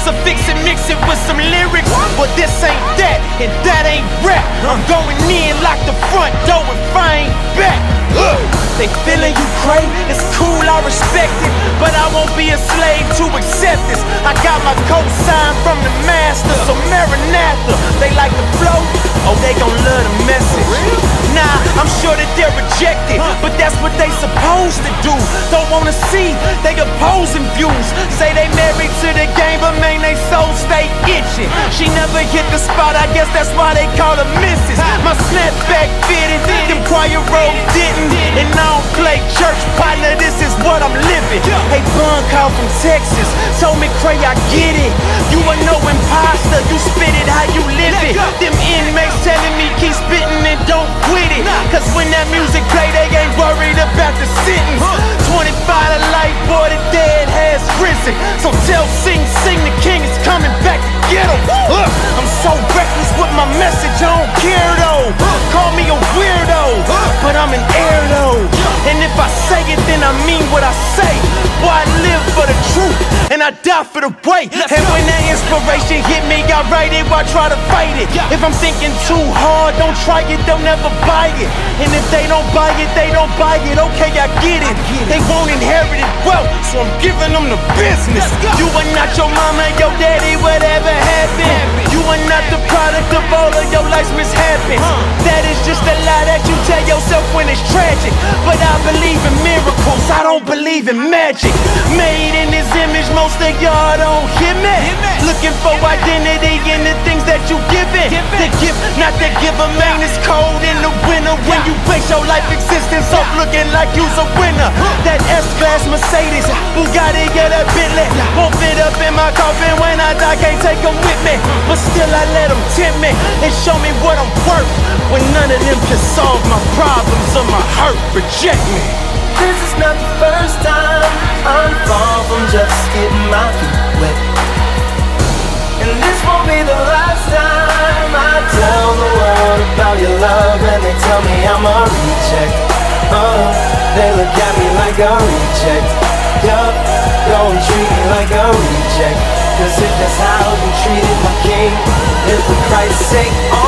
crucifix and mix it with some lyrics. But this ain't that, and that ain't rap. I'm going in like the front door if I ain't back. They feeling you crazy, it's cool, I respect it, but I won't be a slave to accept this. I got my cosign from the master, so Maranatha. They like the flow, oh they gon' love the message. Nah, I'm sure that they're rejected, but that's what they supposed to do. Don't wanna see, they opposing views. Say they married to the game, but man, they soul stay itching. She never hit the spot, I guess that's why they call her missus. My snapback fitted, them choir robe didn't. And I don't play church, partner, this is what I'm living. Hey, Bun called from Texas, told me, Cray, I get it. You a no imposter, you spit it how you live it. Them inmates telling me keep spitting and don't quit it. Cause when that music play, they ain't worried about the sentence. 25 to life, boy, the dead has risen. So tell Sing, the king is coming back to get him. I'm so reckless with my message, I don't care though. Call me a weirdo, but I'm an heir though. And if I say it, then I mean what I say. Boy, I live for the truth, and I die for the way. And when that inspiration hit me, I write it while I try to fight it. If I'm thinking too hard, don't try it, they'll never buy it. And if they don't buy it, they don't buy it. Okay, I get it. They won't inherit it wealth, so I'm giving them the business. You are not your mama, your daddy, whatever happened. You are not the product of all of your life's mishaps. That is just a lie that you tell yourself when it's tragic. But I believe in miracles, I don't believe in magic. Made in His image, most of y'all don't hear me. Looking for identity in the things that you giving. The gift, not the giver, man, it's cold in the winter. When you base your life existence off looking like you's a winner. That S-Class Mercedes, Bugatti, yeah, that Bentley won't fit up in my coffin. When I die, can't take them with me. But still I let them tempt me and show me what I'm worth. When none of them can solve my problems or my hurt, reject me. This is not the first time I'm far from just getting my feet wet. And this won't be the last time I tell the world about your love. And they tell me I'm a reject. They look at me like a reject. Yup, don't treat me like a reject. Cause if that's how you treated my king, if for Christ's sake